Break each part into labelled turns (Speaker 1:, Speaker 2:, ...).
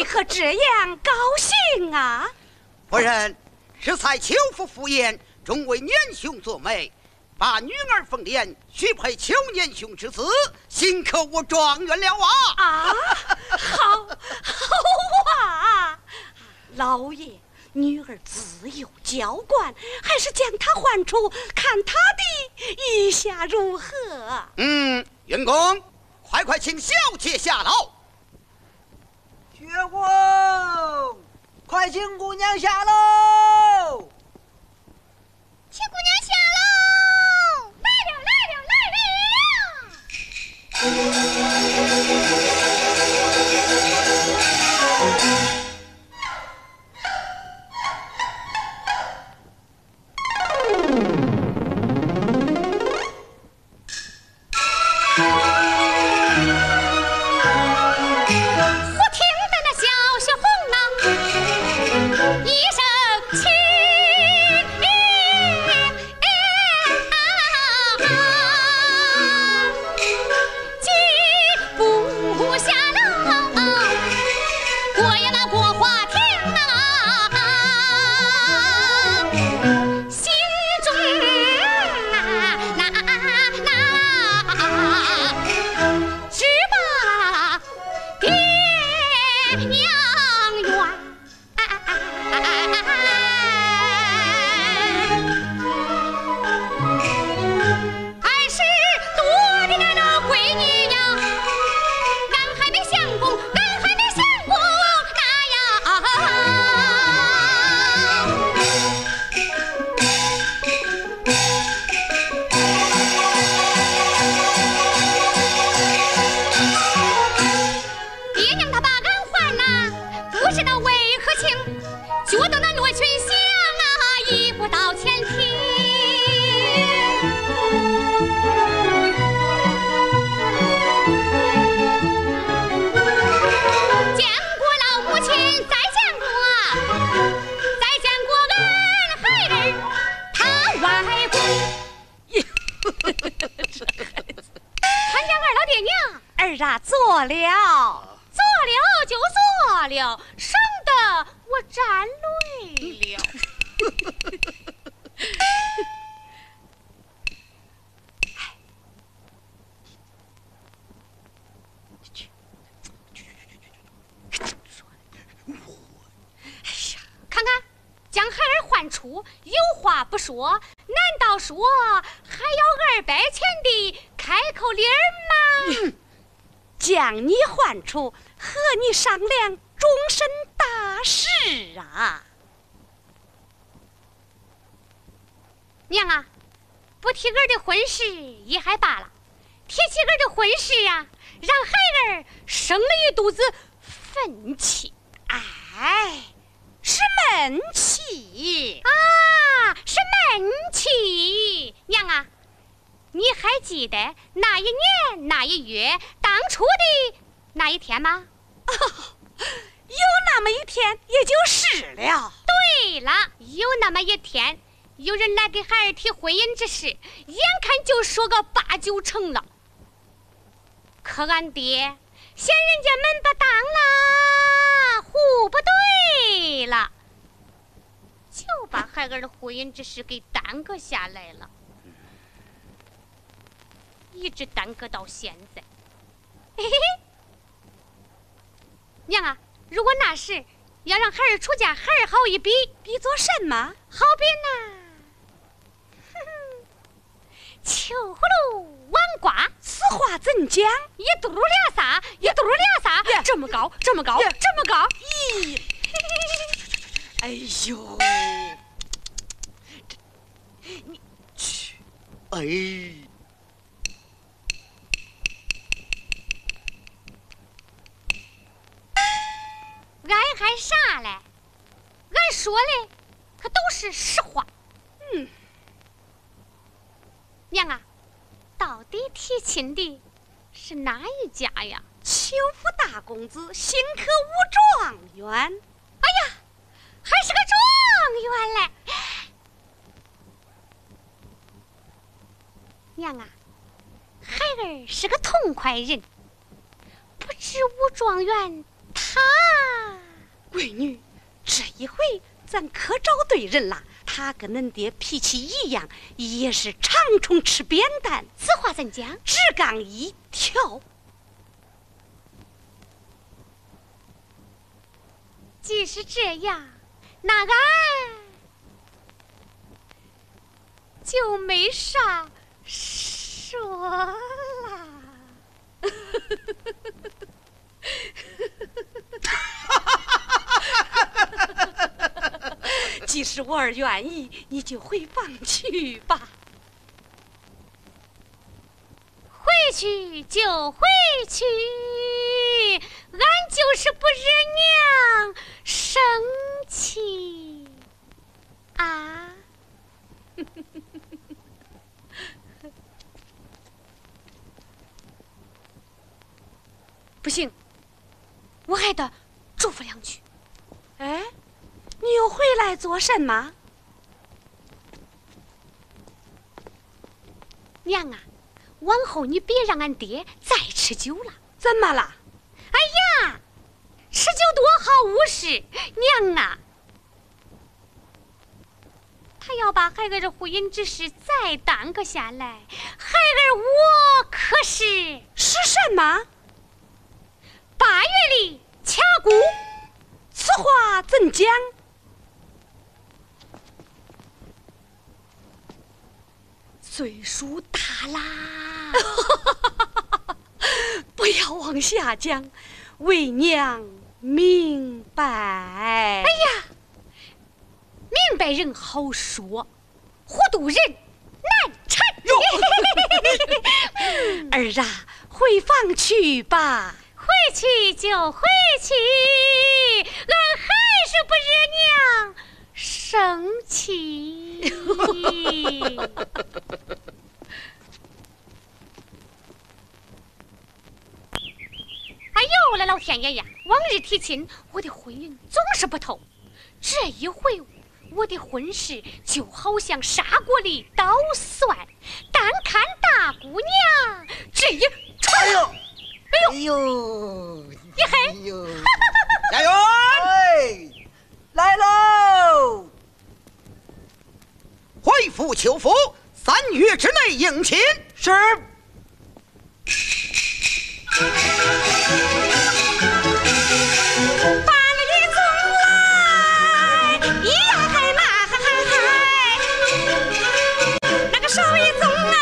Speaker 1: 何这样高兴啊？
Speaker 2: 夫人，适才邱夫妇言，终为年兄做媒，把女儿凤莲许配邱年兄之子，幸可我状元了啊！
Speaker 1: 啊，好啊！老爷，女儿自有娇惯，还是将她唤出，看她的意下如何？
Speaker 2: 员工，快请小姐下楼。
Speaker 3: 薛公，快请姑娘下楼。
Speaker 4: 请姑娘下楼。
Speaker 1: 做了就做了，省得我沾泪了。看看，将孩儿唤出，有话不说，难道说还要200钱的开口礼儿吗？将你唤出，和你商量终身大事啊！娘啊，不提儿的婚事也还罢了，提起儿的婚事啊，让孩儿生了一肚子愤气。哎，是闷气啊，是闷气！娘啊，你还记得那一年那一月当初的那一天吗？哦，有那么一天，也就是了。对了，有那么一天，有人来给孩儿提婚姻之事，眼看就说个8、9成了。可俺爹嫌人家门不当了，户不对了，就把孩儿的婚姻之事给耽搁下来了。一直耽搁到现在。嘿嘿嘿，娘啊，如果那时要让孩儿出嫁，孩儿好一比，比作什么？好比那秋葫芦王瓜，此话怎讲？一嘟噜俩撒，一嘟噜俩撒，这么高，这么高，这么高。咦，
Speaker 3: 哎呦，你去，哎。
Speaker 1: 俺还啥嘞？俺说的可都是实话。娘啊，到底提亲的是哪一家呀？邱府大公子，新科武状元。哎呀，还是个状元嘞！娘啊，孩儿是个痛快人，不知武状元他
Speaker 5: 闺女，这一回咱可找对人了。他跟恁爹脾气一样，也是长虫吃扁担。
Speaker 1: 此话怎讲？
Speaker 5: 只杠一条。
Speaker 1: 既是这样，那俺就没啥说了。
Speaker 5: 即使我儿愿意，你就回房去吧。
Speaker 1: 回去就回去，俺就是不惹娘生气啊！不行，我还得嘱咐两句。
Speaker 5: 哎，你又回来做什么？
Speaker 1: 娘啊，往后你别让俺爹再吃酒了。
Speaker 5: 怎么了？
Speaker 1: 哎呀，吃酒多好误事，娘啊！他要把孩儿的婚姻之事再耽搁下来，孩儿我可是
Speaker 5: 什么
Speaker 1: ？8月里掐骨。
Speaker 5: 此话怎讲？岁数大啦，不要往下讲，为娘明白。
Speaker 1: 哎呀，明白人好说，糊涂人难缠。
Speaker 5: 儿啊，回房去吧。
Speaker 1: 回去就回去，俺还是不惹娘生气。哎呦，我的老天爷呀！往日提亲，我的婚姻总是不透。这一回，我的婚事就好像砂锅里捣蒜，单看大姑娘这一串。
Speaker 3: 哎呦！
Speaker 1: 一黑，
Speaker 3: 哎呦！
Speaker 2: 家园，
Speaker 3: 哎，来喽！
Speaker 2: 回府求夫，3月之内迎亲。
Speaker 3: 是。
Speaker 5: 把你总来，咿呀嗨呐嗨嗨嗨，那个手一总啊。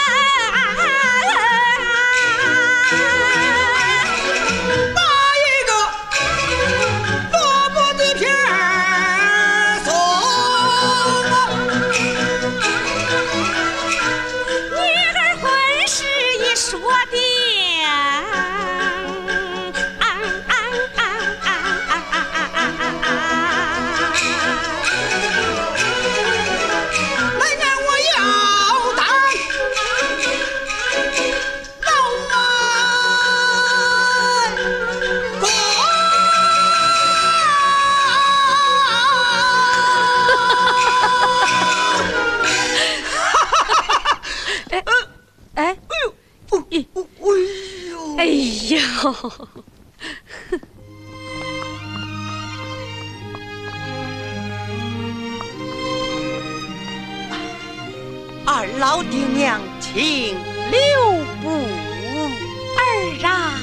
Speaker 3: 二老爹娘，请留步。
Speaker 5: 儿啊，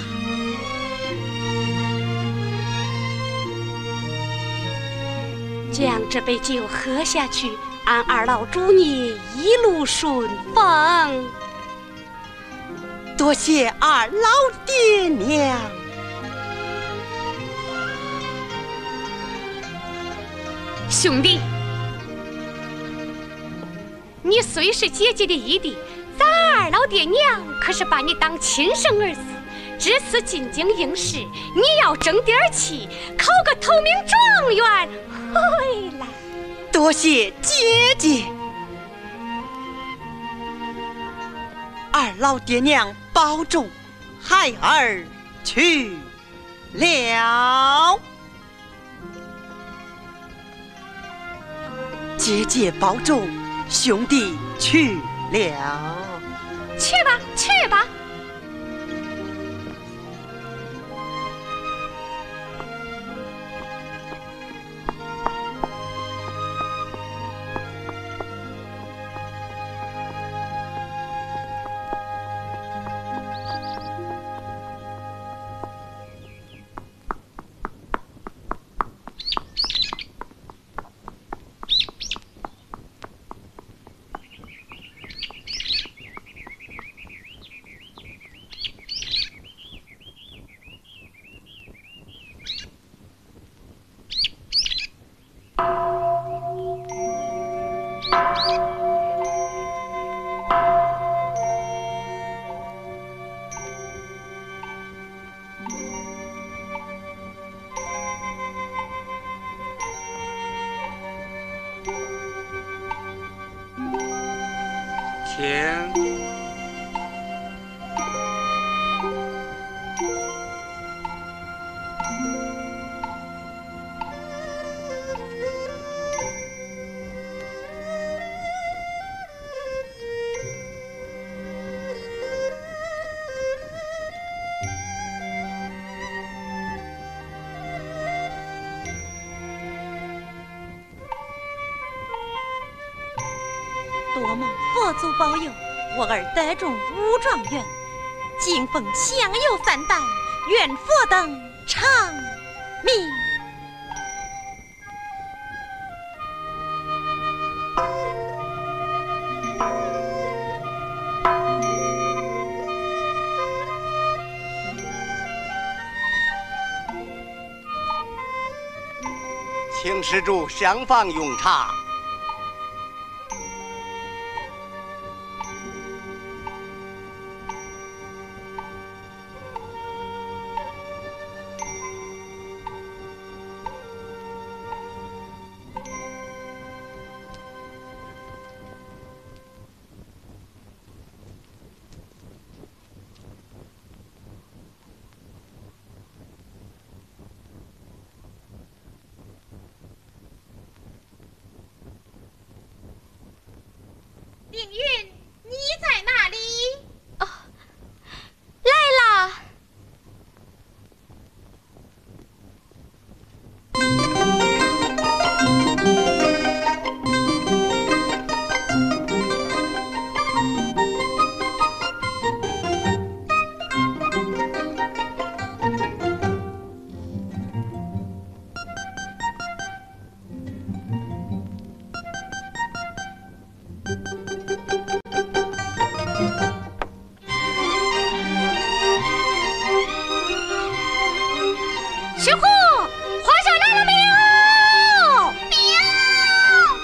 Speaker 5: 将这杯酒喝下去，俺二老祝你一路顺风。
Speaker 3: 多谢二老爹娘。
Speaker 1: 兄弟，你虽是姐姐的义弟，咱二老爹娘可是把你当亲生儿子。这次进京应试，你要争点气，考个头名状元回来。
Speaker 3: 多谢姐姐。二老爹娘保重，孩儿去了。姐姐保重，兄弟去了。
Speaker 1: 去吧，去吧。
Speaker 2: 请。
Speaker 5: 多蒙佛祖保佑，我儿得中武状元，敬奉享有3代，愿佛等长命。
Speaker 6: 请施主上房用茶。
Speaker 4: 凌云，你在哪里？
Speaker 1: 哦，来了。师傅，皇上来了没有？
Speaker 4: 没有。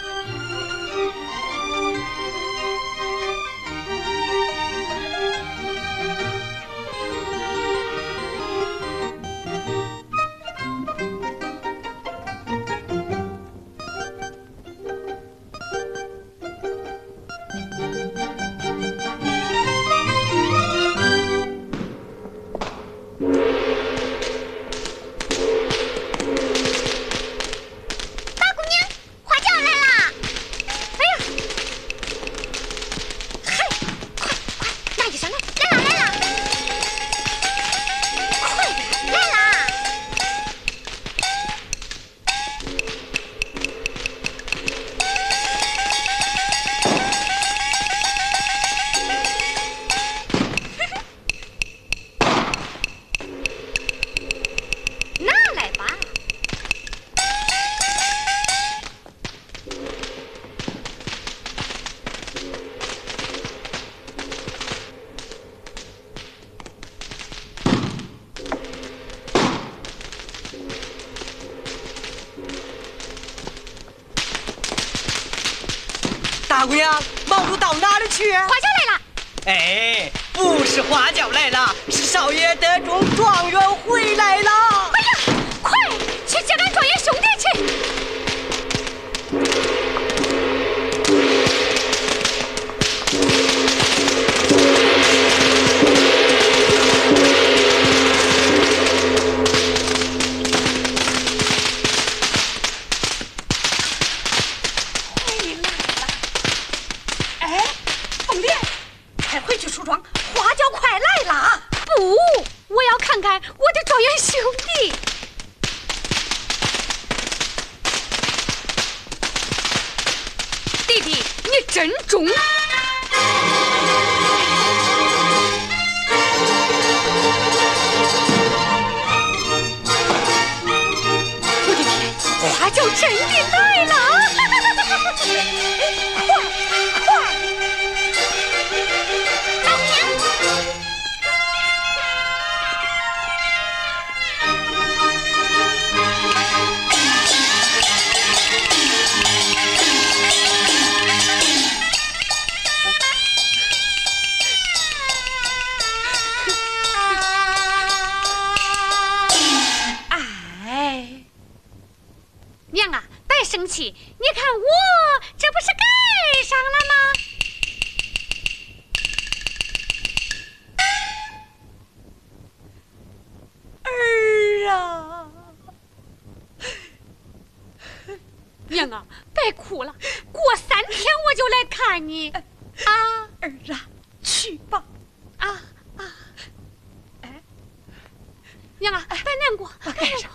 Speaker 3: 大姑娘，忙碌到哪里去？
Speaker 1: 花轿来了。
Speaker 3: 哎，不是花轿来了，是少爷得中状元回来了。
Speaker 1: 哎呀，快去接俺状元兄弟去！看看我的状元兄弟。弟弟，你真中！我的天，花轿真的来了！娘啊，别生气，你看我这不是盖上了吗？ 住了，过3天我就来看你。啊，
Speaker 5: 儿啊，去吧。
Speaker 1: 啊！哎，娘啊，别难过，
Speaker 5: 我盖上。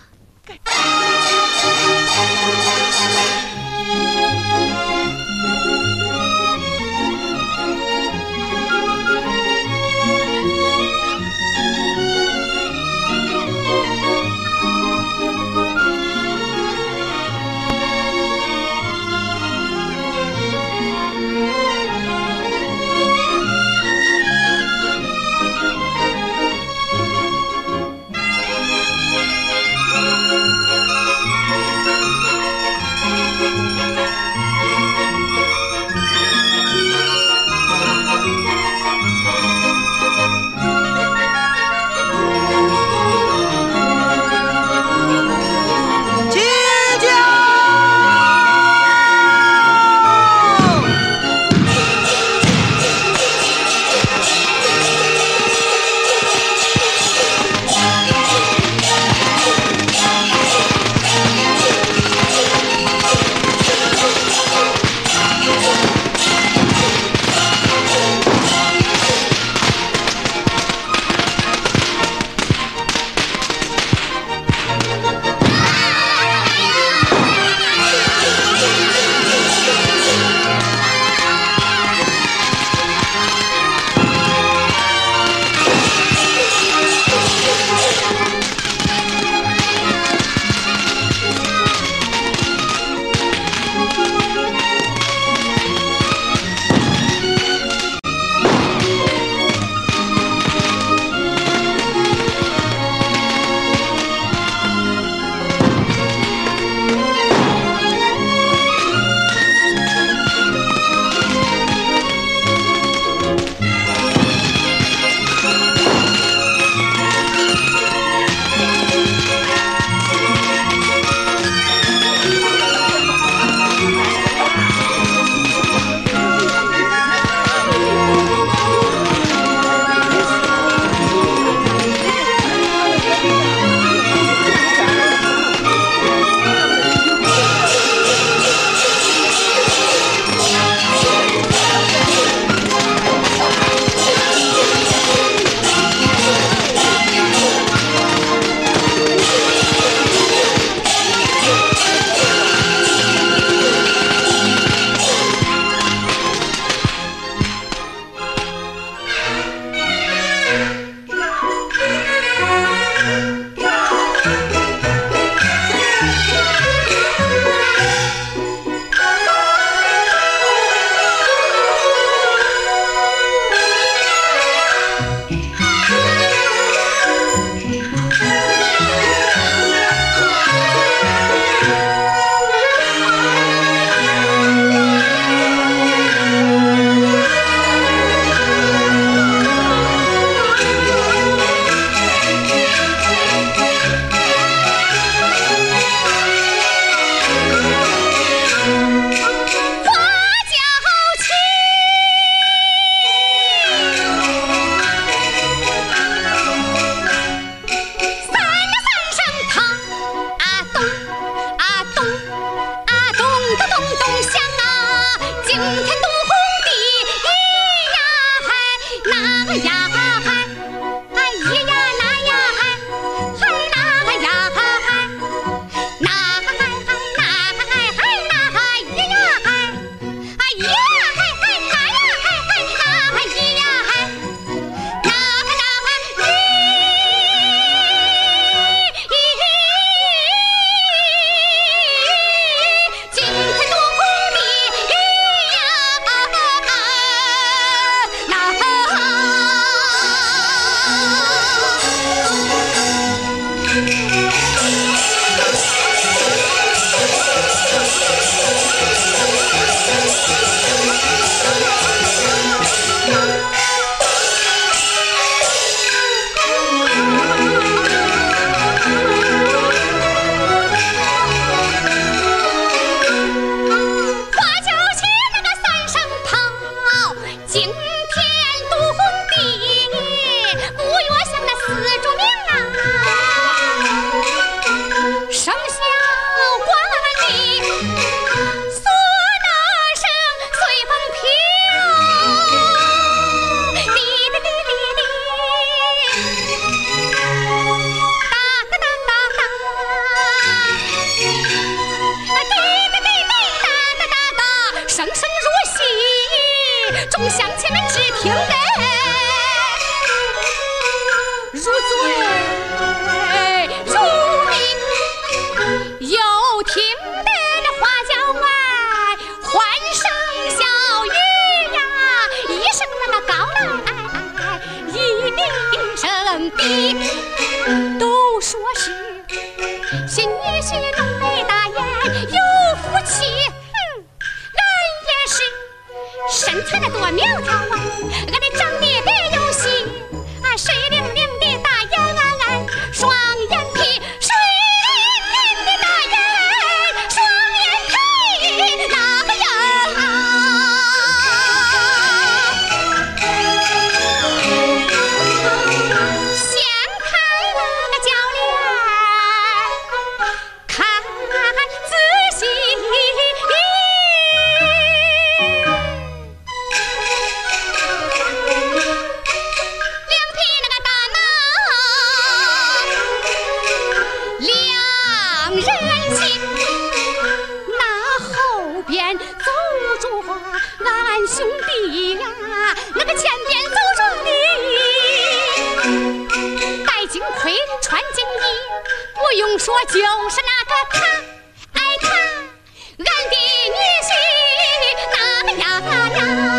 Speaker 1: 的，都说是新女婿浓眉大眼有福气。俺也是身材的多苗条啊，俺的长得别有戏啊，水灵灵的大眼俺双眼皮，水灵灵的大眼双眼皮，那个呀掀开那个脚帘看仔细，两匹那个大马两人骑，那后边走着俺兄弟呀，那个前边走着你，戴金盔穿金衣，不用说就是那个他，哎他，俺的女婿那个呀呀，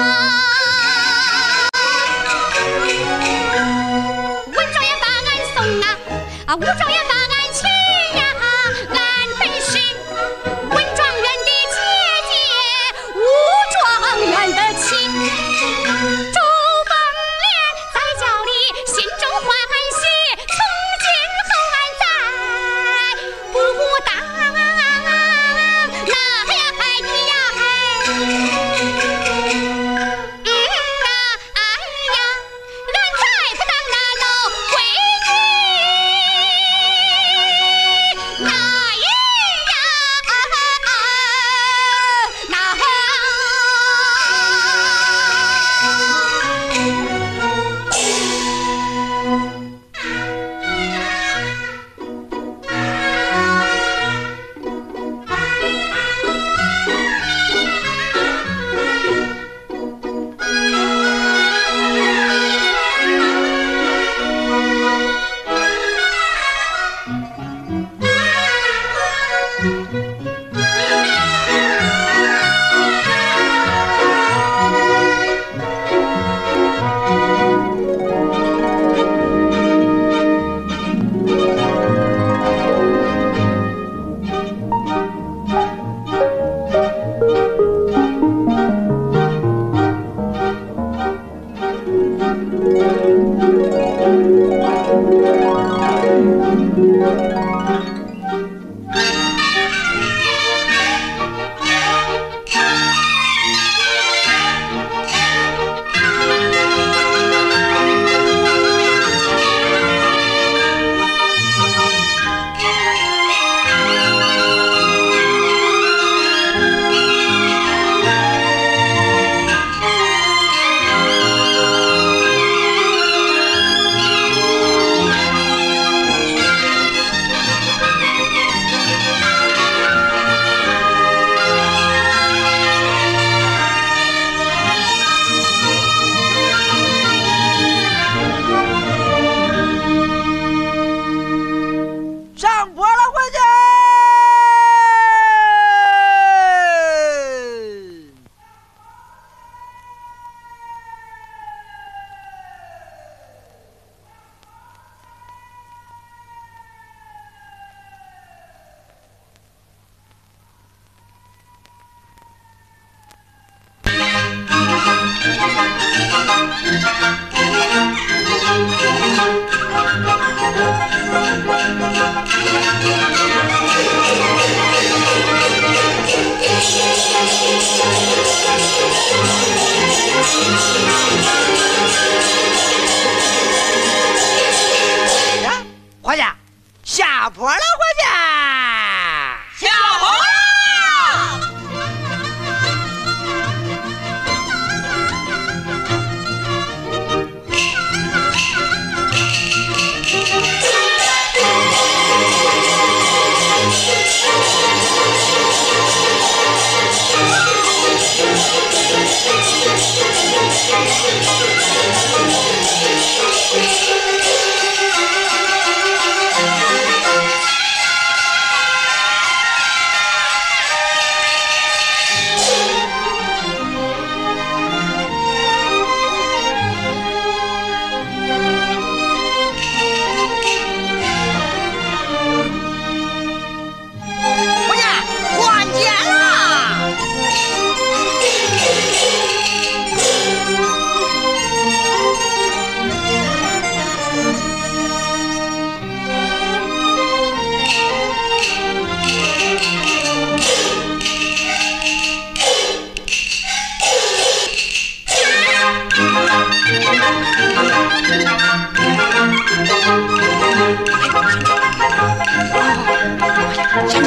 Speaker 1: 文状元把俺送啊，武状元把俺娶呀，俺本是文状元的姐姐，武状元的妻。周凤莲在家里心中欢喜，从今后俺再不当那呀嗨你呀嗨，哎呀，俺再不当那老闺女。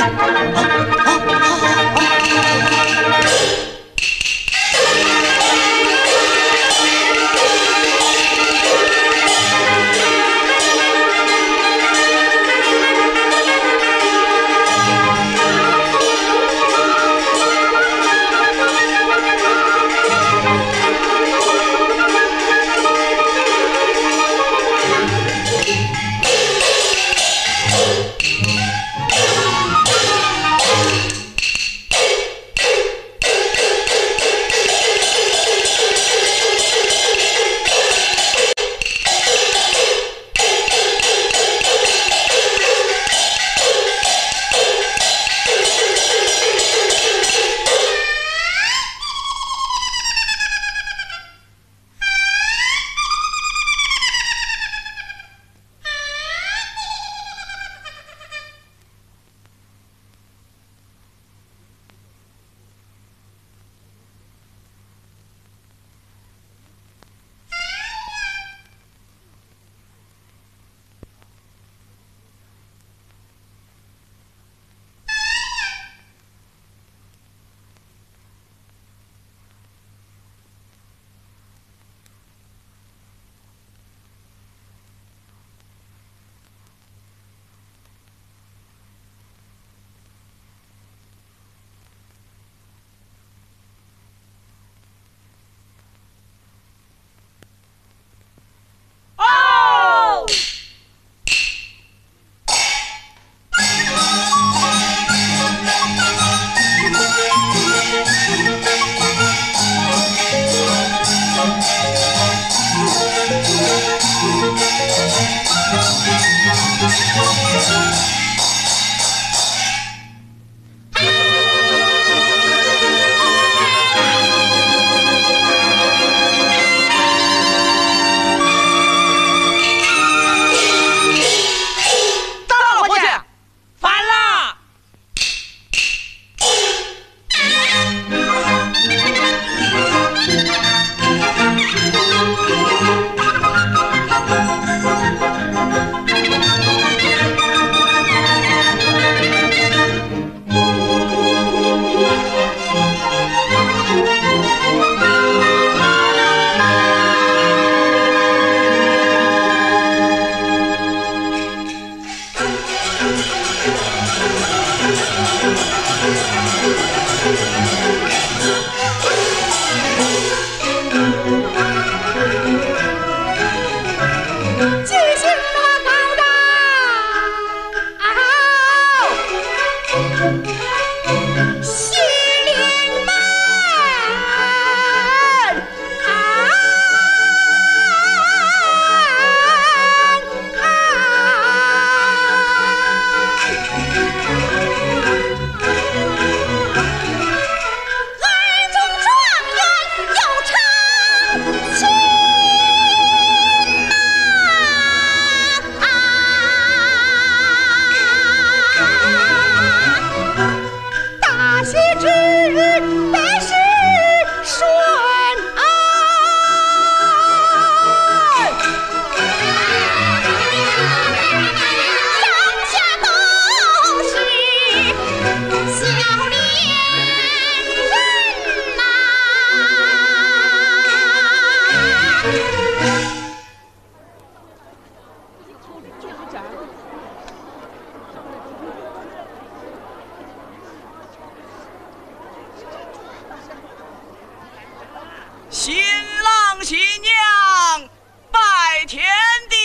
Speaker 3: 新郎新娘拜天地。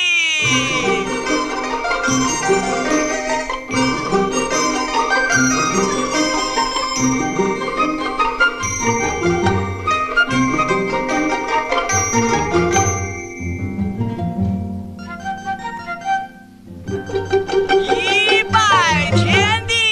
Speaker 3: 一拜天地。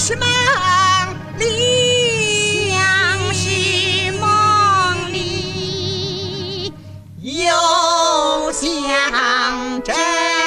Speaker 3: 是梦里，
Speaker 5: 像是梦里
Speaker 3: 又像真。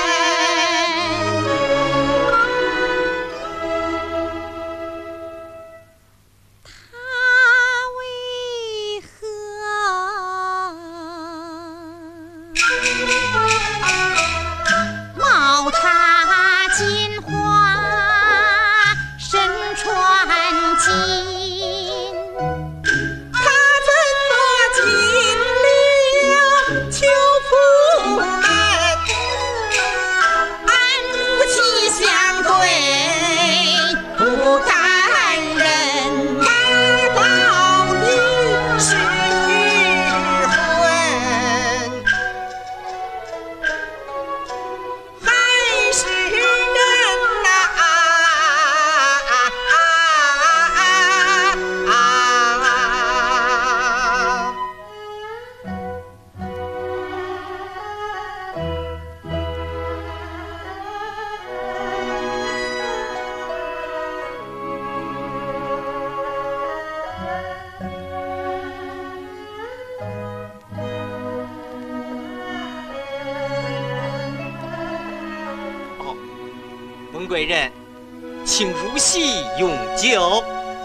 Speaker 3: 文贵人，请入席用酒。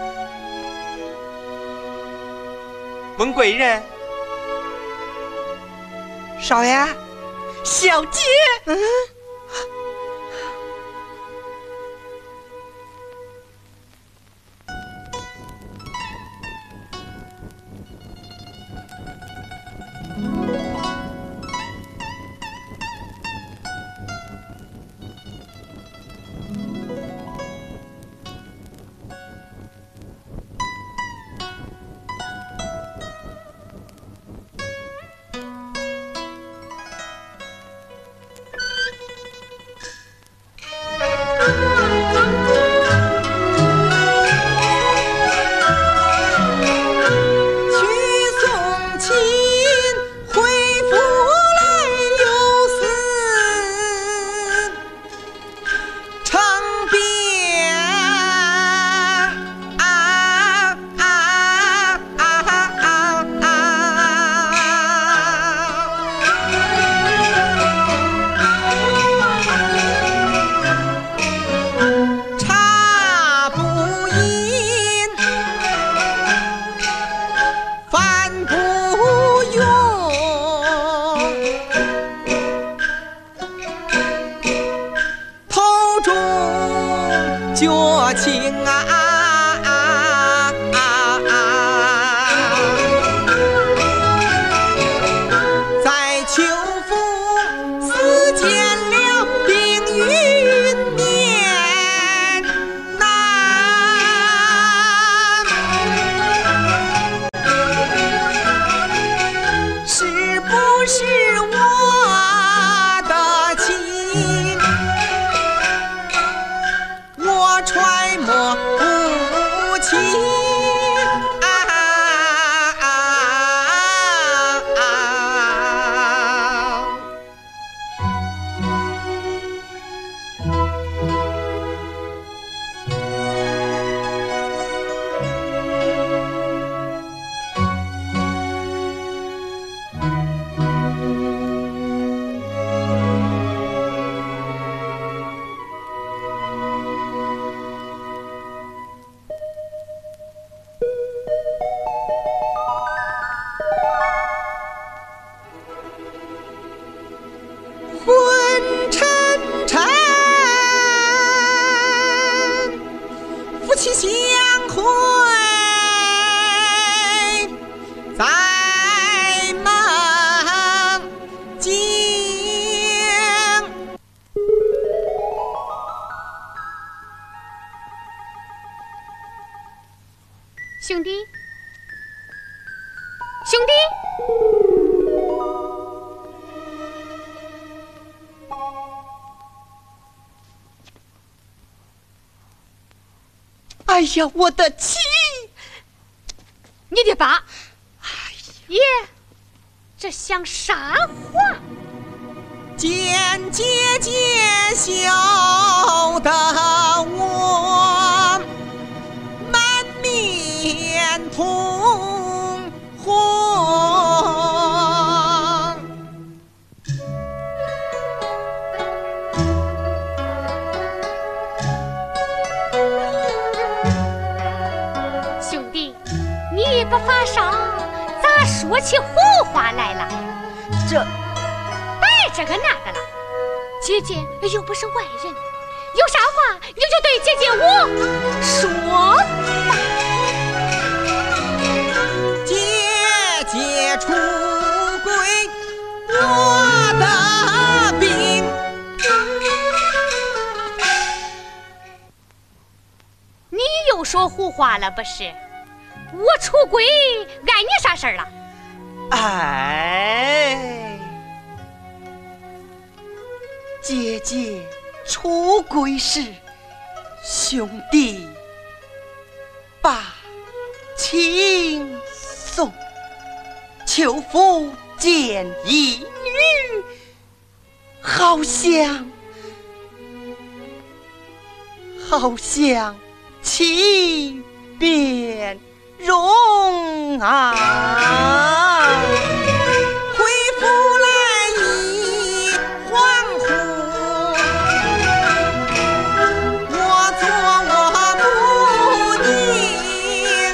Speaker 3: 文贵人，少爷，小姐，绝情在秋风似见了冰云面南，是不是我的情？我揣摩不清昏沉沉，夫妻相会在梦境。
Speaker 1: 兄弟，兄弟。
Speaker 3: 哎呀，我的妻！
Speaker 1: 你的爸，爷，这像啥话？
Speaker 3: 见姐姐笑得我
Speaker 1: 不发烧，咋说起胡话来了？
Speaker 3: 这
Speaker 1: 别这个那个了，姐姐又不是外人，有啥话你就对姐姐我说吧。
Speaker 3: 姐姐出轨，我的病。
Speaker 1: 你又说胡话了不是？我出轨碍你啥事儿了？
Speaker 3: 哎，姐姐出轨时，兄弟把情送，求夫见一女，好像情变容啊，恢复来一恍惚，我做我母的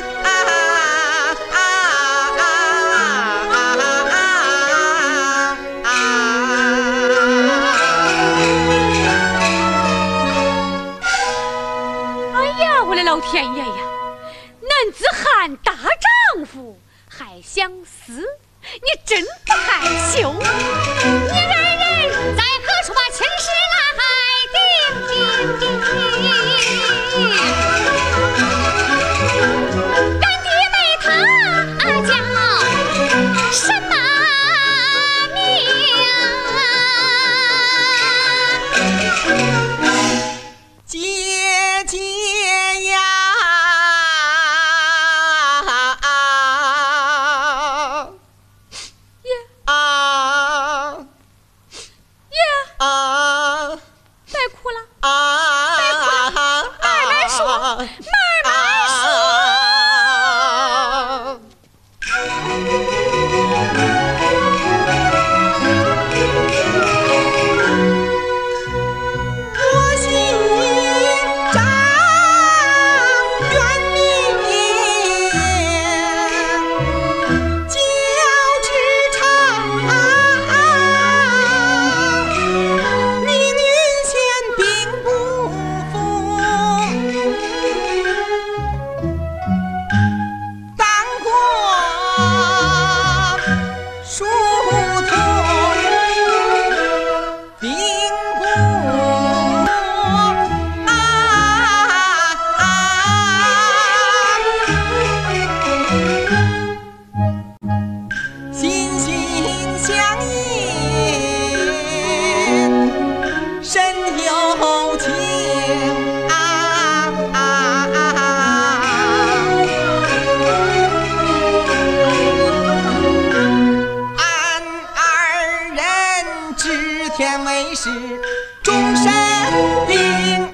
Speaker 1: 哎呀，我的老天爷呀！男子汉大丈夫还相思，你真不害羞？你二人在何处把情事来俺弟妹他叫什么名？
Speaker 3: 姐姐呀，
Speaker 1: 别哭了，
Speaker 3: 慢
Speaker 1: 慢说，慢慢说。
Speaker 3: 我心张远明，脚趾长，命运线并不符，当过书童并不心心相印，深有情俺二人知天为师，终身病。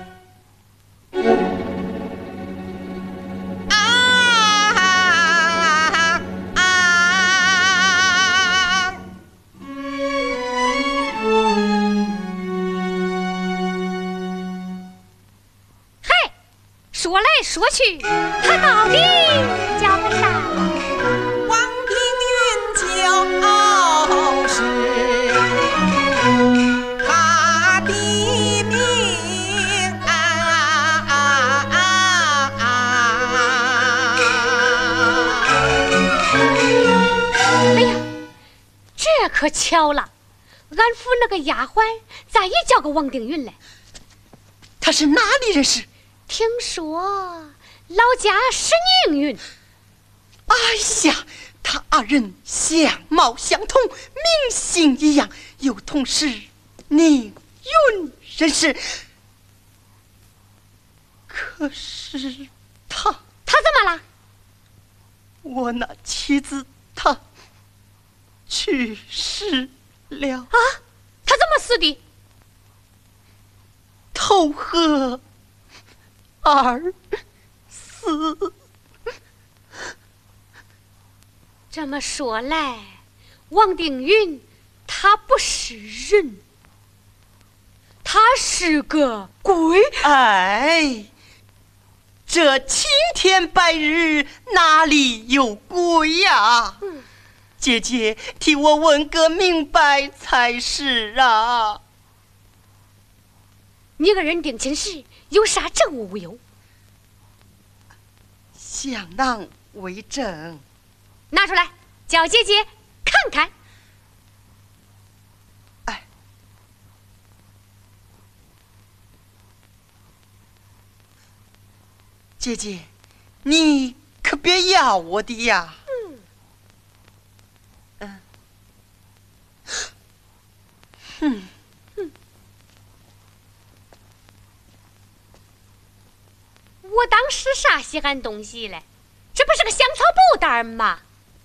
Speaker 1: 嘿，说来说去，他到底叫个啥？
Speaker 3: 王定云就是他的名
Speaker 1: 哎呀，这可巧了，俺府那个丫鬟咋也叫个王定云嘞？
Speaker 3: 他是哪里人士？
Speaker 1: 听说老家是宁云。
Speaker 3: 哎呀，他二人相貌相同，名姓一样，又同是宁云人士。可是他
Speaker 1: 怎么了？
Speaker 3: 我那妻子她去世了
Speaker 1: 啊，他怎么死的？
Speaker 3: 投河而死。
Speaker 1: 这么说来，王定云他不是人，他是个鬼。
Speaker 3: 哎， 这青天白日哪里有鬼呀？姐姐替我问个明白才是啊！
Speaker 1: 你个人定亲事有啥证物无有？
Speaker 3: 相当为证。
Speaker 1: 拿出来，叫姐姐看看。
Speaker 3: 哎，姐姐，你可别要我的呀！
Speaker 1: 我当时啥稀罕东西嘞？这不是个香草布袋吗？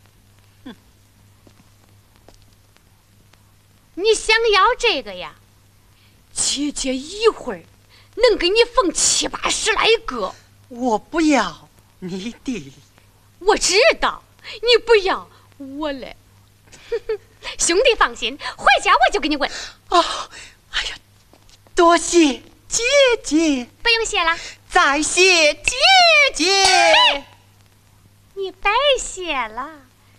Speaker 1: 你想要这个呀？姐姐一会儿能给你缝7、80来个。
Speaker 3: 我不要你的。
Speaker 1: 我知道你不要我嘞。兄弟放心，回家我就给你问。
Speaker 3: 哦，哎呀，多谢姐姐。
Speaker 1: 不用谢了。
Speaker 3: 再谢姐姐。
Speaker 1: 你白谢了。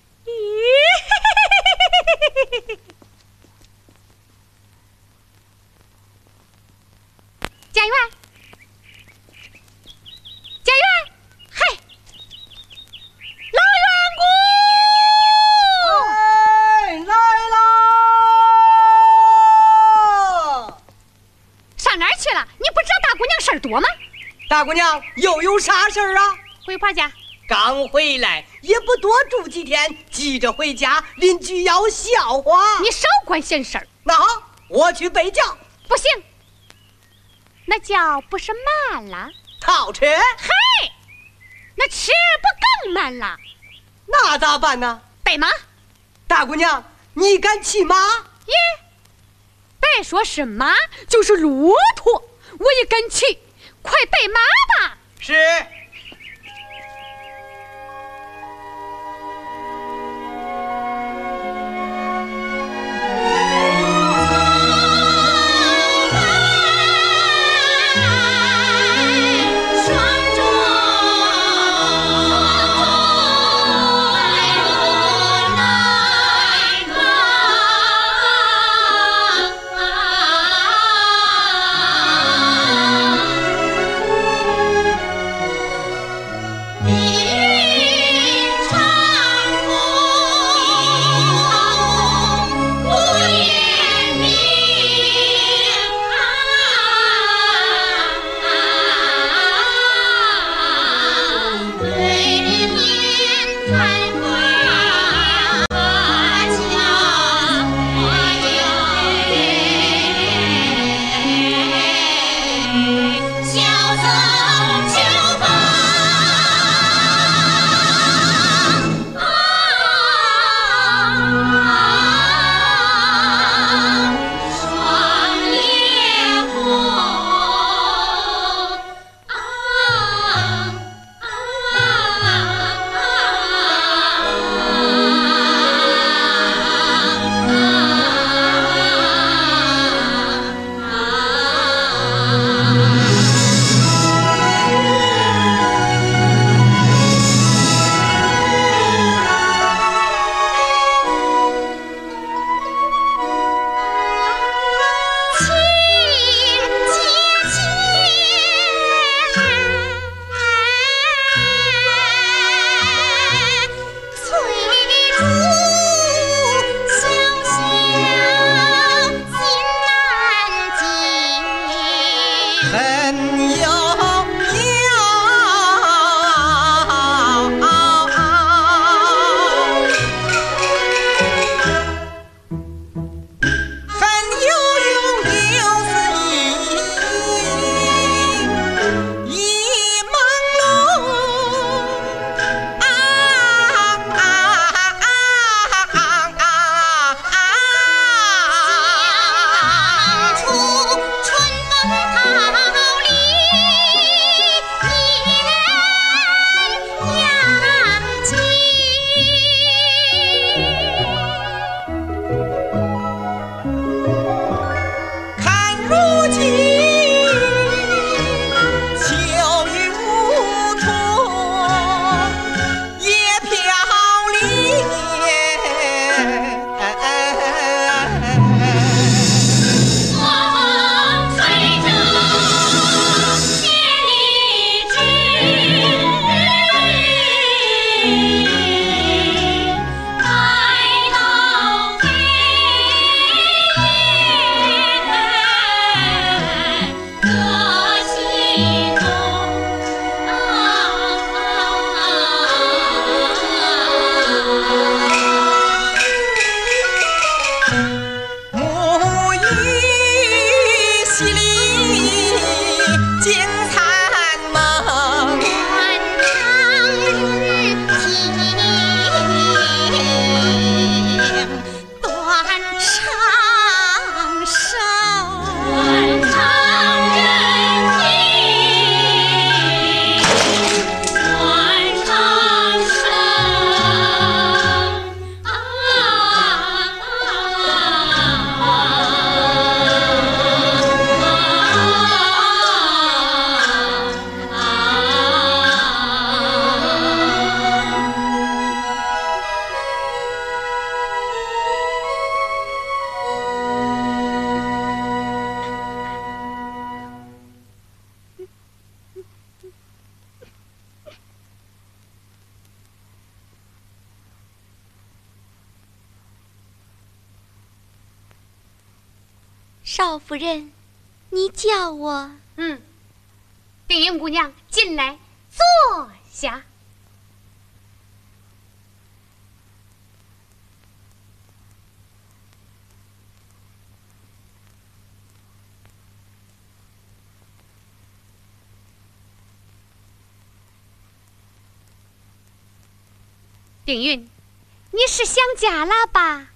Speaker 1: 贾元，贾元，嗨，老员工，
Speaker 3: 来啦！
Speaker 1: 上哪儿去了？你不知道大姑娘事儿多吗？
Speaker 7: 大姑娘又有啥事儿啊？
Speaker 1: 回婆家。
Speaker 7: 刚回来，也不多住几天，急着回家，邻居要笑话。
Speaker 1: 你少管闲事儿。
Speaker 7: 那好，我去备轿。
Speaker 1: 不行，那轿不是慢了？
Speaker 7: 套车。
Speaker 1: 嘿，那车不更慢了？
Speaker 7: 那咋办呢？
Speaker 1: 备马。
Speaker 7: 大姑娘，你敢骑马？
Speaker 1: 耶，别说是马，就是骆驼，我也敢骑。快备马吧。
Speaker 7: 是。
Speaker 5: 少夫人，你叫我。
Speaker 1: 丁云姑娘，进来坐下。丁云，你是想家了吧？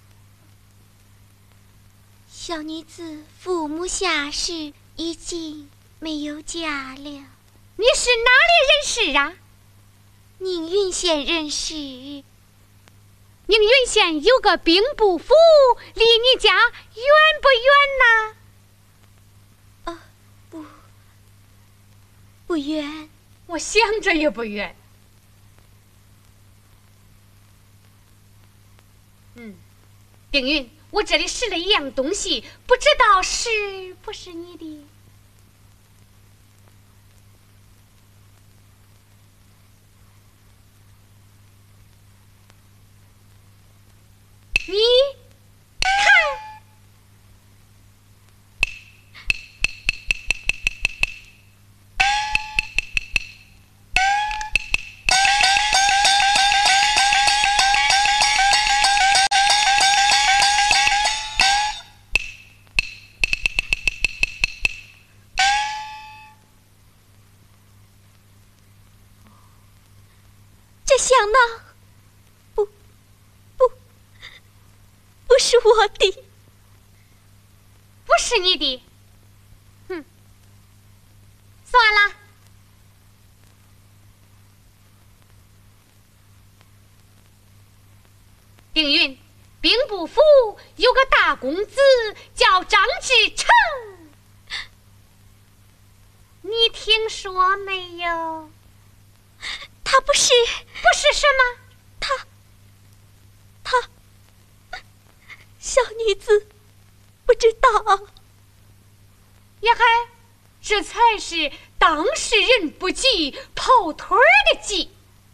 Speaker 5: 小女子父母下世，已经没有家了。
Speaker 1: 你是哪里人士啊？
Speaker 5: 宁云县人士。
Speaker 1: 宁云县有个兵部府，离你家远不远呐？
Speaker 5: 不远。
Speaker 1: 我想着也不远。丁云，我这里拾了一样东西，不知道是不是你的？你看，
Speaker 5: 这香囊不是我的，
Speaker 1: 不是你的。算了。丁云，兵部府有个大公子叫张志成，你听说没有？
Speaker 5: 他不是
Speaker 1: 什么？
Speaker 5: 他，小女子不知道。
Speaker 1: 呀嗨，这才是当事人不急，跑腿儿的急。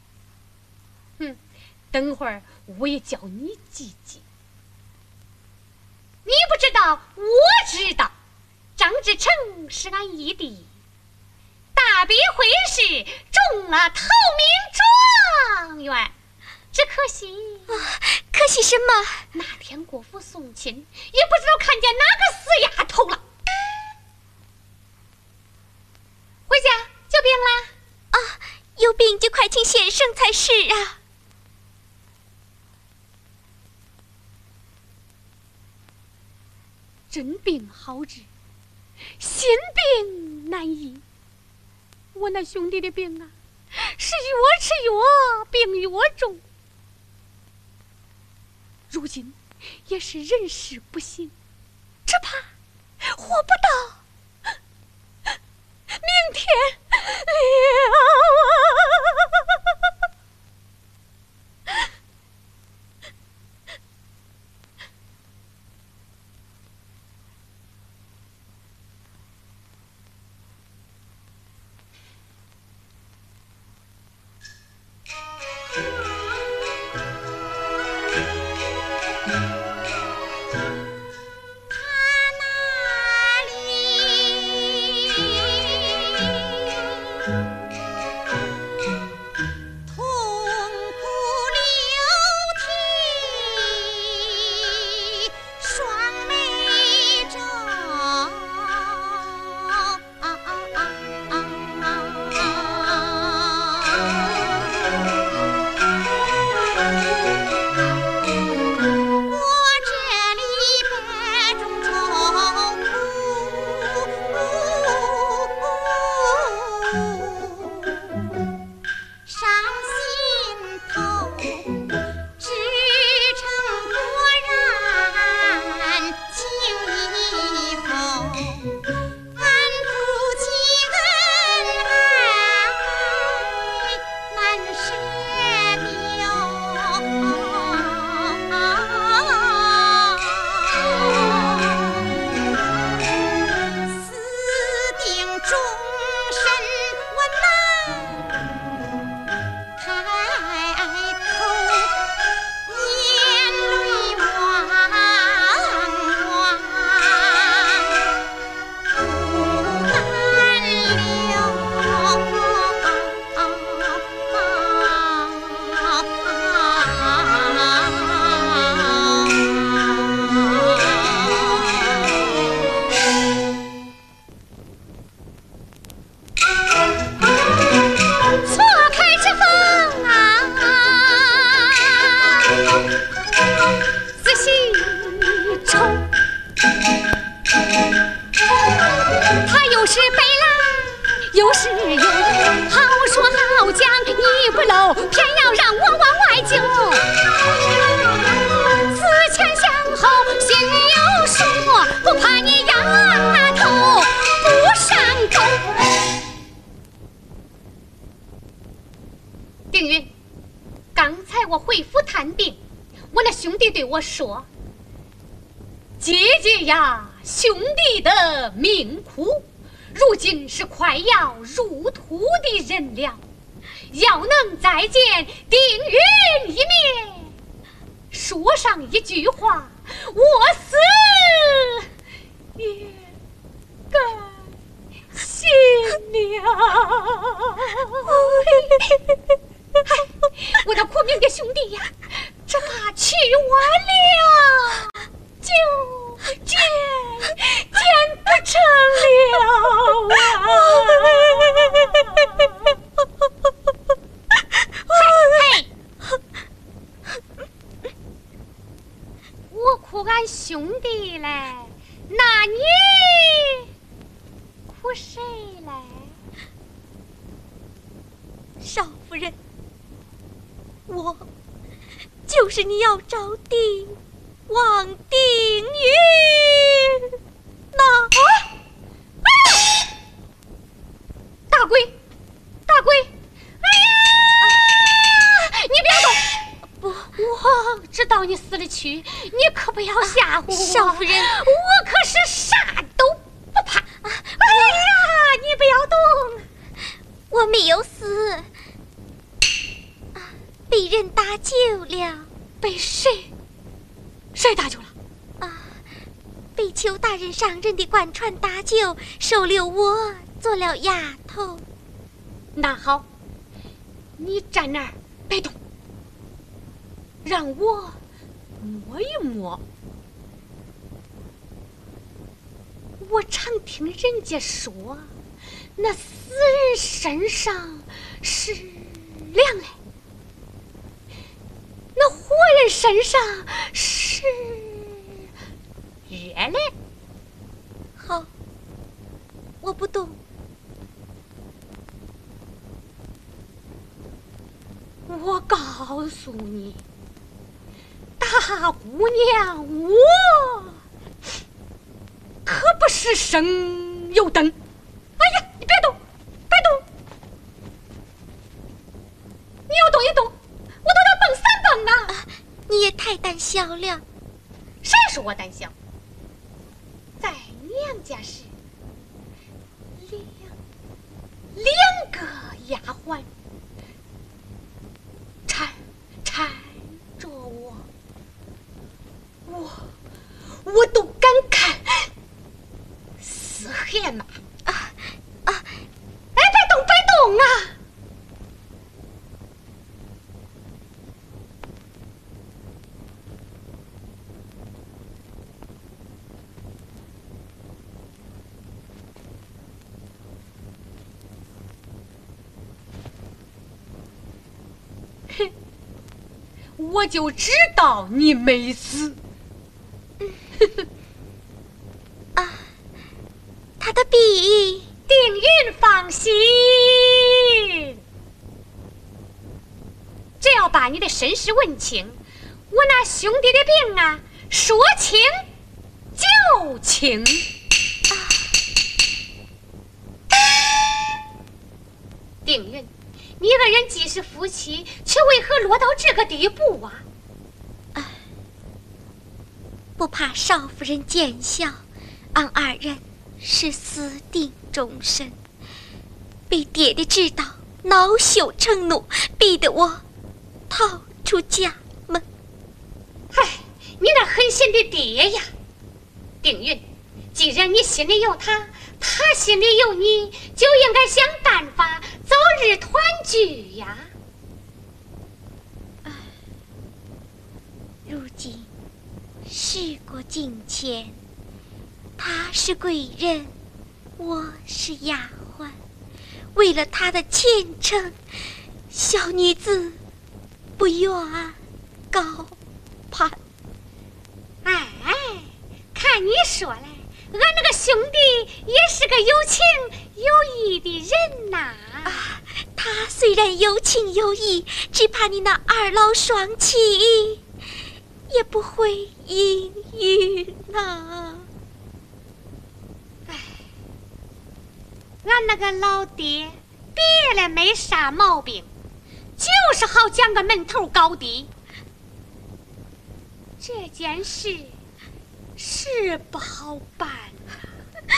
Speaker 1: 等会儿我也叫你记记。你不知道，我知道，张志成是俺姨弟，大比会试中了头名状元，只可惜
Speaker 5: 可惜什么？
Speaker 1: 那天过府送亲，也不知道看见哪个死丫头了。回家就病了？
Speaker 5: 有病就快请先生才是啊。
Speaker 1: 真病好治，心病难医。我那兄弟的病啊，是越吃越病越重，如今也是人事不行，只怕活不到明天了。
Speaker 5: 他那里
Speaker 1: 偏要让我往外救。思前想后，心里有数，不怕你仰头不上钩。丁云，刚才我回府探病，我那兄弟对我说：“姐姐呀，兄弟的命苦，如今是快要入土的人了，要能再见丁云一面，说上一句话，我死也该信了。”我那苦命的兄弟呀，只怕去晚了，就见不成了我哭俺兄弟嘞，那你哭谁嘞？
Speaker 5: 少夫人，我就是你要招定王定云那
Speaker 1: 大鬼，大鬼！哎呀，你别动！不，我知道你死了去，你可不要吓唬我。
Speaker 5: 少夫人，
Speaker 1: 我可是啥都不怕。哎呀，你不要动！
Speaker 5: 我没有死，被人搭救了。
Speaker 1: 被谁搭救了？
Speaker 5: 被邱大人上任的官船搭救，收留我做了丫头。
Speaker 1: 那好，你站那儿别动，让我摸一摸。我常听人家说，那死人身上是凉嘞，那活人身上是热嘞。
Speaker 5: 好，我不动。
Speaker 1: 我告诉你，大姑娘，我可不是省油灯。哎呀，你别动，别动！你要动一动，我都得蹦3蹦啊！
Speaker 5: 你也太胆小了。
Speaker 1: 谁说我胆小？在娘家时，两个丫鬟缠着我都敢看死黑马。哎，别动啊！我就知道你没死。
Speaker 5: 他的笔，
Speaker 1: 丁云放心，只要把你的身世问清，我那兄弟的病啊，说清就清。丁云，你二人既是夫妻，却为何落到这个地步啊？
Speaker 5: 不怕少夫人见笑，俺二人是死定终身。被爹爹知道，恼羞成怒，逼得我逃出家门。
Speaker 1: 哎，你那狠心的爹呀！丁云，既然你心里有他，他心里有你，就应该想办法早日团聚呀。
Speaker 5: 如今时过境迁，他是贵人，我是丫鬟，为了他的前程，小女子不愿高攀。
Speaker 1: 哎，看你说来，俺那个兄弟也是个有情有义的人呐。
Speaker 5: 他虽然有情有义，只怕你那二老双亲也不会应允呐。
Speaker 1: 俺那个老爹别了没啥毛病，就是好讲个门头高低。这件事是不好办啊。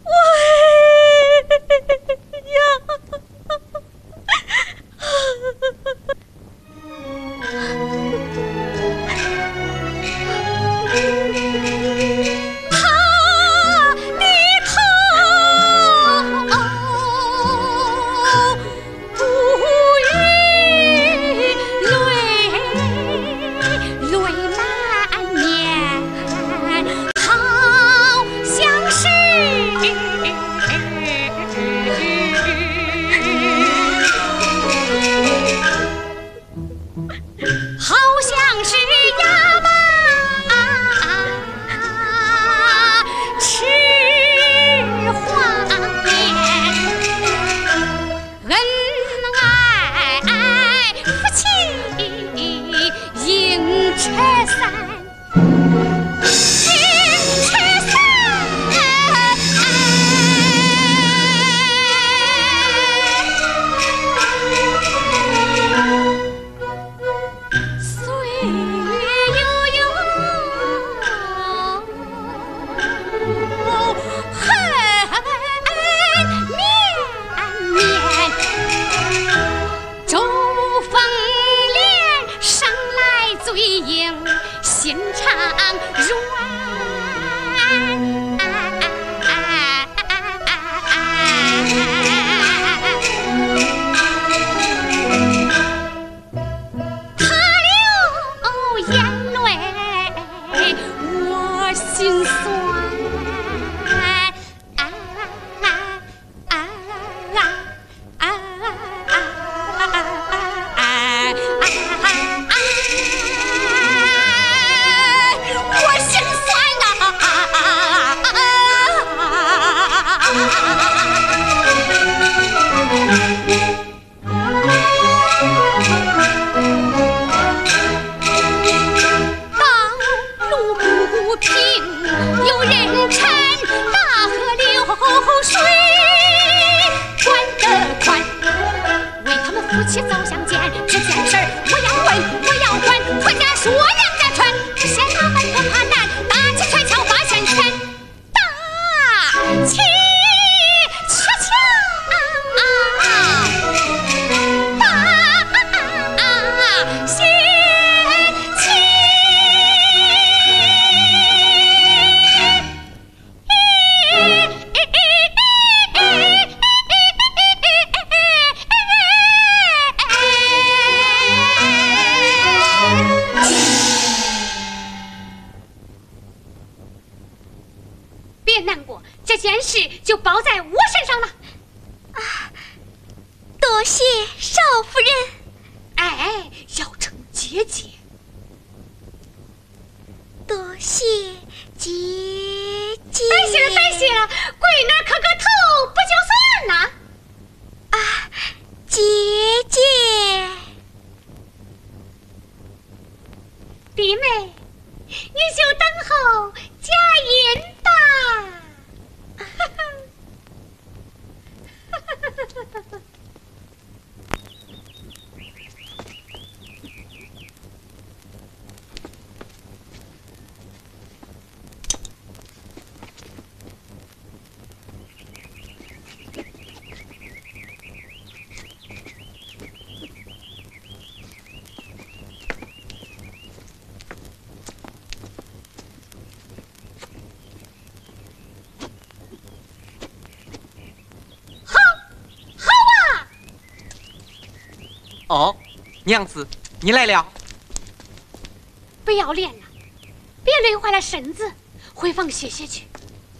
Speaker 8: 哦，娘子，你来了。
Speaker 1: 不要脸了，别累坏了身子，回房歇歇去。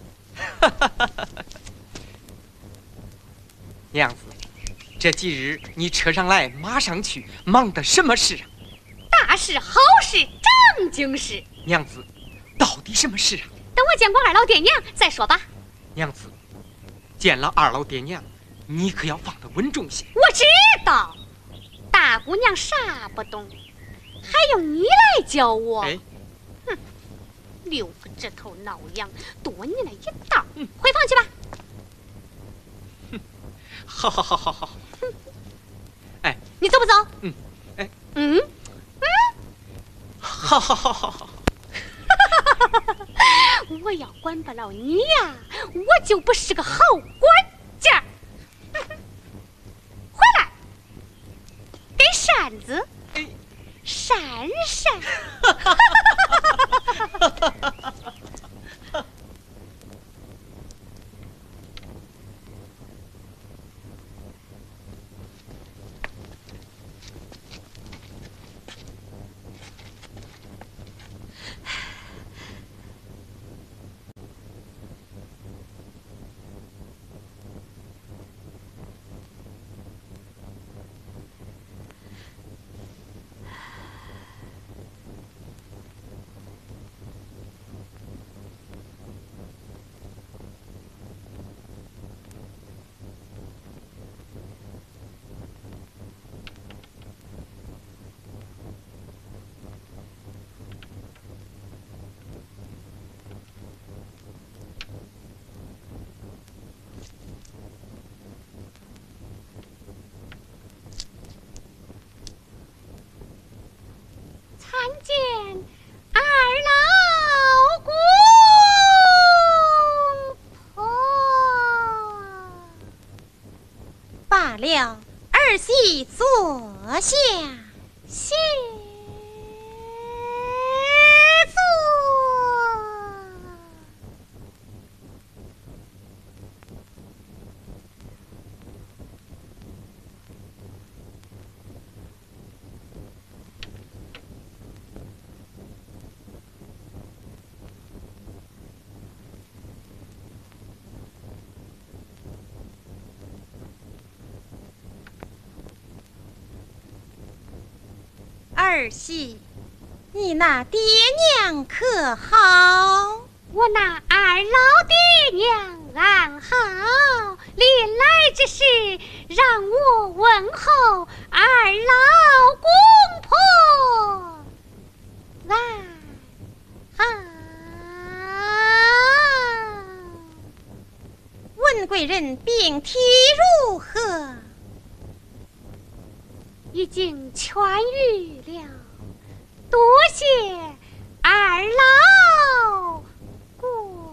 Speaker 8: 娘子，这几日你车上来，马上去，忙的什么事啊？
Speaker 1: 大事、好事、正经事。
Speaker 8: 娘子，到底什么事啊？
Speaker 1: 等我见过二老爹娘再说吧。
Speaker 8: 娘子，见了二老爹娘，你可要放得稳重些。
Speaker 1: 稳知道，大姑娘啥不懂，还用你来教我？
Speaker 8: 哎，
Speaker 1: 哼，6个指头挠痒，多你了一道。回房去吧。
Speaker 8: 好好好好好。哎，
Speaker 1: 你走不走？
Speaker 8: 哎，好好好好好。
Speaker 1: 我要管不了你呀，我就不是个好管家。回来，给扇子，扇扇。参见二老公婆。
Speaker 5: 罢了，儿媳坐下。
Speaker 1: 谢坐。
Speaker 5: 儿媳，你那爹娘可好？
Speaker 1: 我那二老爹娘安好，临来之时让我问候二老公婆安好。
Speaker 5: 文贵人病体如何？
Speaker 1: 已经痊愈了，多谢二老过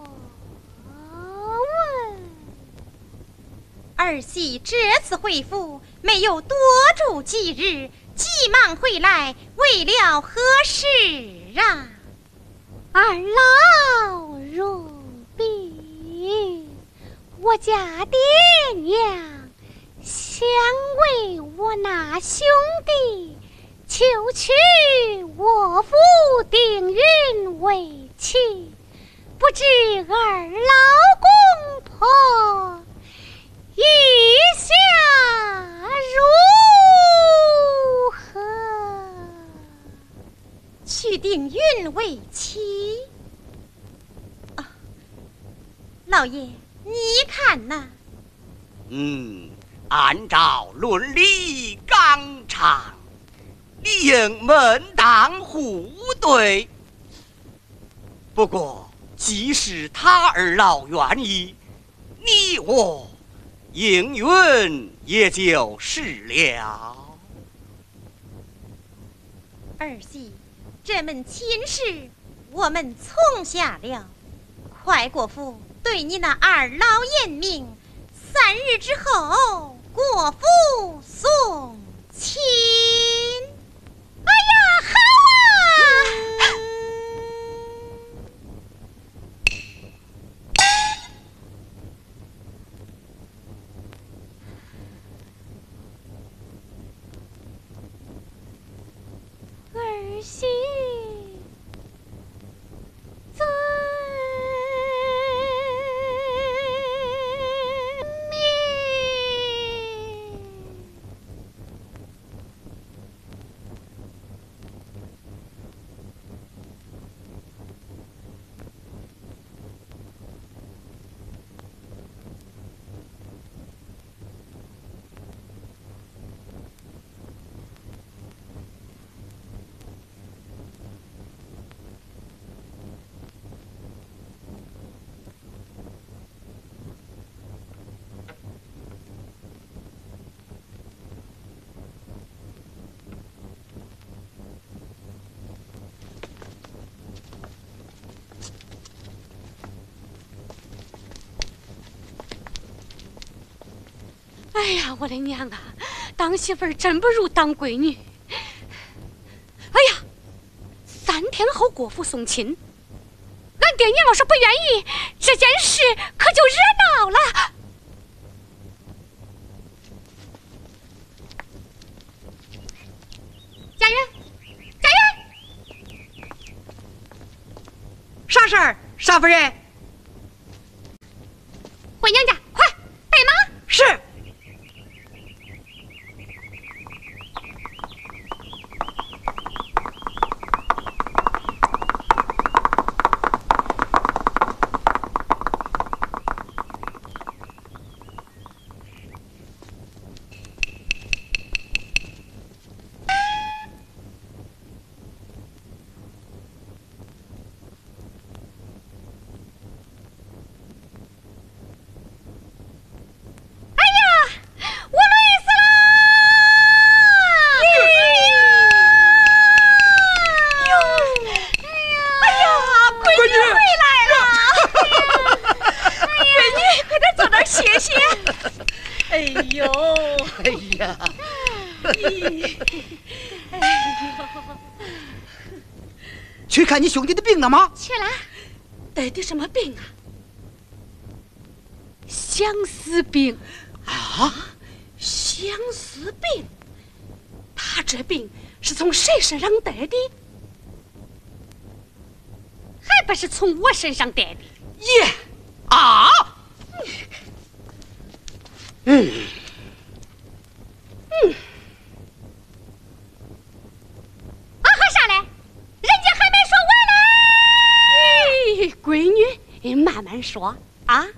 Speaker 1: 问。
Speaker 5: 儿媳这次回府没有多住几日，急忙回来，为了何事啊？
Speaker 1: 二老若病，我家爹娘想为我那兄弟求娶我府定云为妻，不知二老公婆意下如何？
Speaker 5: 娶定云为妻？啊，老爷，你看呐？
Speaker 6: 按照伦理纲常，理应门当户对。不过，即使他二老愿意，你我应允也就是了。
Speaker 5: 儿媳，这门亲事我们从下了，快过府对你那二老言明，3日之后过府送亲。
Speaker 1: 哎呀，好啊！儿媳遵命。 哎呀，我的娘啊！当媳妇儿真不如当闺女。哎呀，3天后国府送亲，俺爹娘要是不愿意，这件事可就热闹了。家园，家园，
Speaker 7: 啥事儿？啥夫人？
Speaker 1: 回娘家，快备马。
Speaker 7: 是。
Speaker 2: 去看你兄弟的病了吗？
Speaker 1: 去了。得的什么病啊？相思病。
Speaker 2: 啊？
Speaker 1: 相思病？他这病是从谁身上得的？还不是从我身上得的？
Speaker 2: 耶！啊！
Speaker 1: 啥嘞？人家还没说完嘞。闺女，你慢慢说啊。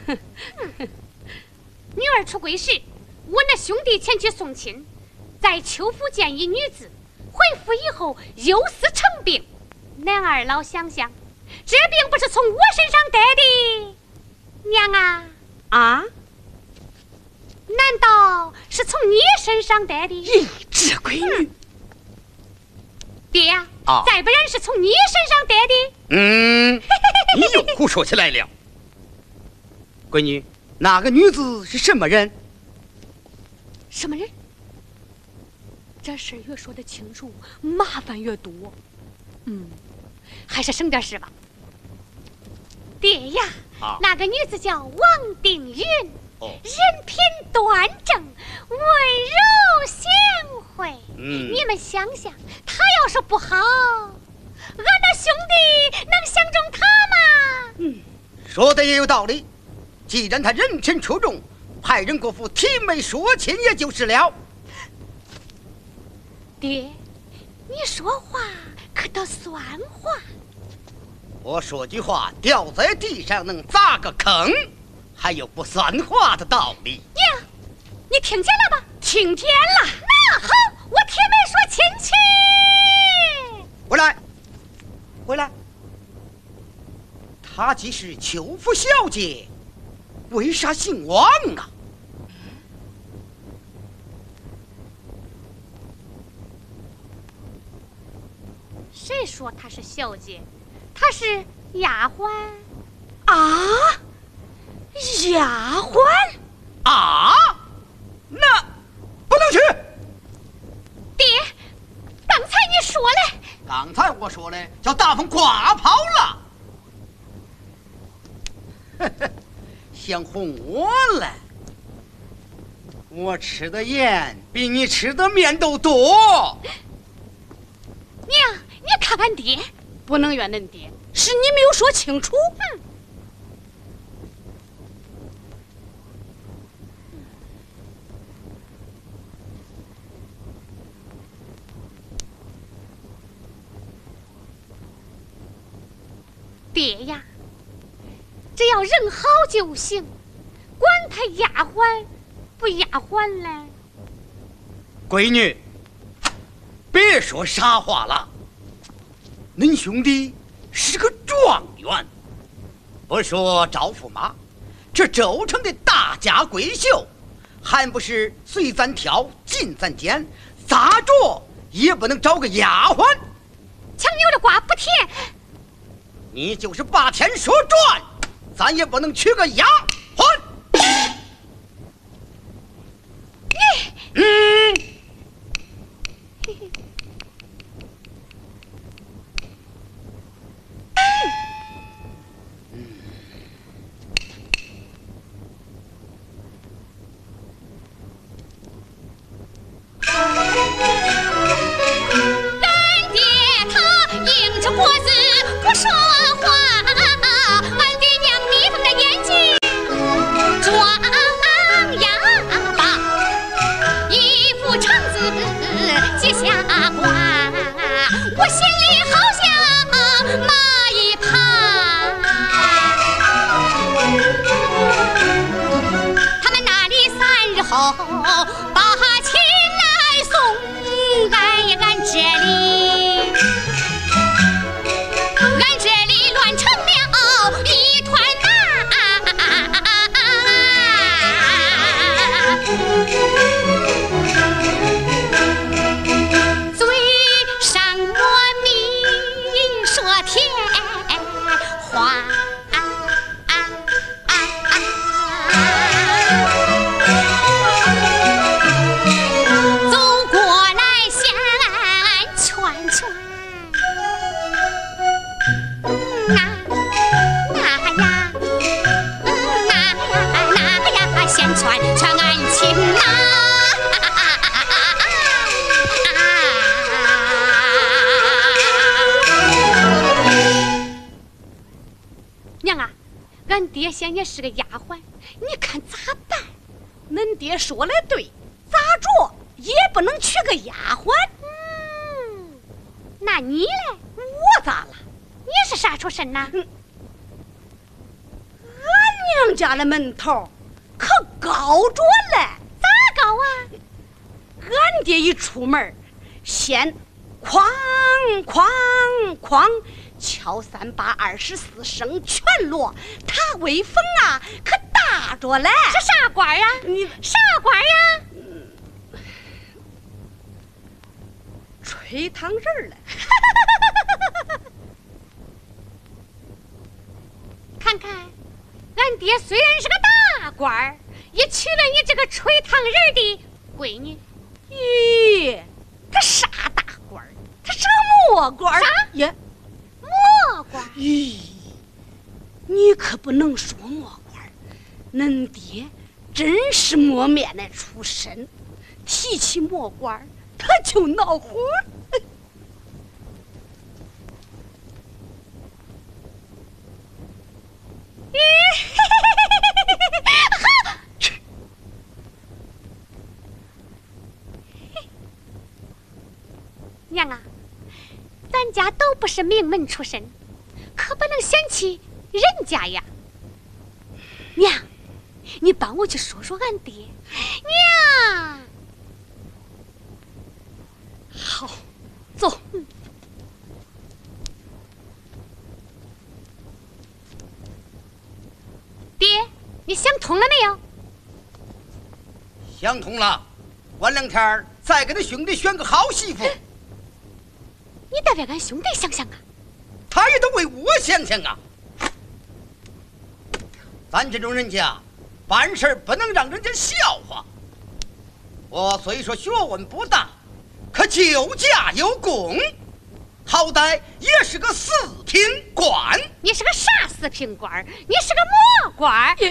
Speaker 1: 女儿出归时，我那兄弟前去送亲，在邱府见一女子，回府以后忧思成病。恁二老想想，这病不是从我身上得的，娘啊啊！难道是从你身上得的？
Speaker 7: 咦，这闺女，
Speaker 1: 爹呀，再不然是从你身上得
Speaker 2: 的。你又胡说起来了。闺女，那个女子是什么人？
Speaker 1: 什么人？这事越说得清楚，麻烦越多。还是省点事吧。爹呀，那个女子叫王定云，人品端正，温柔贤惠。你们想想，她要是不好，俺那兄弟能相中她吗？
Speaker 2: 说的也有道理。既然他人品出众，派人过府提媒说亲也就是了。
Speaker 1: 爹，你说话可得算话。
Speaker 2: 我说句话掉在地上能砸个坑，还有不算话的道理。
Speaker 1: 娘，你听见了吧？听见了。那好，我提媒说亲去。
Speaker 2: 回来，回来。她既是邱府小姐，为啥姓王啊？
Speaker 1: 谁说她是小姐？她是丫鬟。
Speaker 7: 啊？丫鬟？
Speaker 2: 啊？那不能去。
Speaker 1: 爹，刚才你说嘞？
Speaker 2: 刚才我说嘞，叫大风刮跑了。想哄我来？我吃的盐比你吃的面都多。
Speaker 1: 娘，你看看爹，不能怨恁爹，是你没有说清楚。爹呀，只要人好就行，管他丫鬟不丫鬟嘞。
Speaker 2: 闺女，别说傻话了。恁兄弟是个状元，不说赵驸马，这州城的大家闺秀，还不是随咱挑，进咱拣，咋着也不能找个丫鬟。
Speaker 1: 强扭的瓜不甜。
Speaker 2: 你就是把天说转，咱也不能娶个丫鬟。
Speaker 1: 爹嫌你是个丫鬟，你看咋办？
Speaker 7: 恁爹说的对，咋着也不能娶个丫鬟。
Speaker 1: 那你嘞？
Speaker 7: 我咋了？
Speaker 1: 你是啥出身呐？
Speaker 7: 俺娘家的门头可高着嘞。
Speaker 1: 咋高啊？
Speaker 7: 俺爹一出门，先哐哐哐敲3把24声全落，他威风啊可大着嘞。
Speaker 1: 是啥官啊？
Speaker 7: 你
Speaker 1: 啥官呀？
Speaker 7: 吹糖人嘞。
Speaker 1: 看看，俺爹虽然是个大官儿，也娶了你这个吹糖人的闺女。
Speaker 7: 咦，他啥大官儿？他是个磨官儿。
Speaker 1: 啥？
Speaker 7: 也
Speaker 1: 磨官？
Speaker 7: 咦，你可不能说磨官儿，恁爹真是磨面的出身，提起磨官儿他就恼火。
Speaker 1: 娘啊，咱家都不是名门出身，可不能嫌弃人家呀。娘，你帮我去说说俺爹。娘，
Speaker 7: 好，走。
Speaker 1: 爹，你想通了没有？
Speaker 2: 想通了，晚2天再给他兄弟选个好媳妇。
Speaker 1: 你得为俺兄弟想想啊！
Speaker 2: 他也得为我想想啊！咱这种人家办事不能让人家笑话。我虽说学问不大，可救驾有功，好歹也是个4品官。
Speaker 1: 你是个啥4品官？你是个磨官。俺娘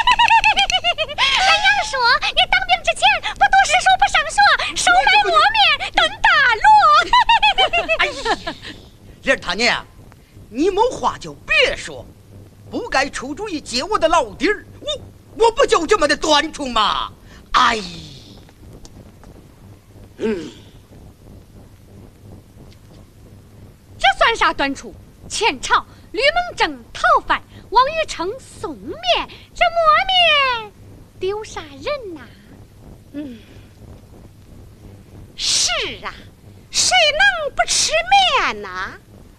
Speaker 1: 说，你当兵之前不读诗书不上学，手买磨面炖大罗。
Speaker 2: 哎呀，莲他娘，你没话就别说，不该出主意揭我的老底儿。我不就这么的端出吗？哎，
Speaker 1: 这算啥端出？前朝吕蒙正讨饭，王禹偁送面，这磨面丢啥人呐？
Speaker 7: 是啊，谁能不吃面呐？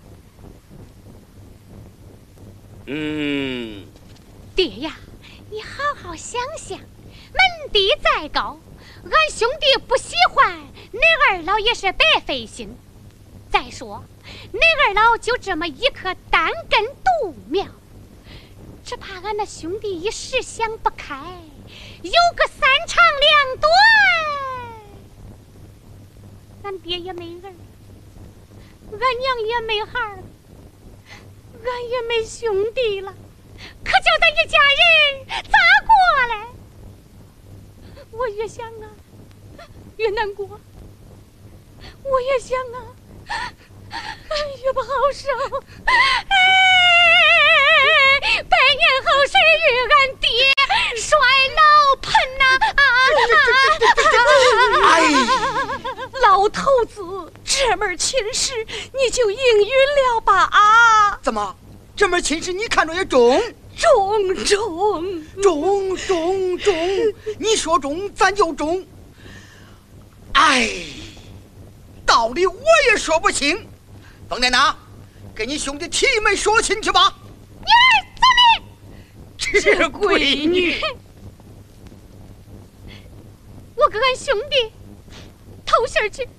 Speaker 1: 爹呀，你好好想想，门第再高，俺兄弟不喜欢，恁二老也是白费心。再说，恁二老就这么一棵单根独苗，只怕俺那兄弟一时想不开，有个3长2短。 俺爹也没儿，俺娘也没孩儿，俺也没兄弟了，可叫咱一家人咋过来？我越想啊，越难过。我也想啊，越不好受。百年后谁与俺爹衰老盆呐？
Speaker 7: 哎，老头子，这门亲事你就应允了吧啊？
Speaker 2: 怎么，这门亲事你看着也中？中，你说中咱就中。哎，道理我也说不清。凤奶奶，给你兄弟提门说亲去吧。
Speaker 1: 女儿遵命。
Speaker 7: 这闺女，
Speaker 1: 我跟俺兄弟投信去。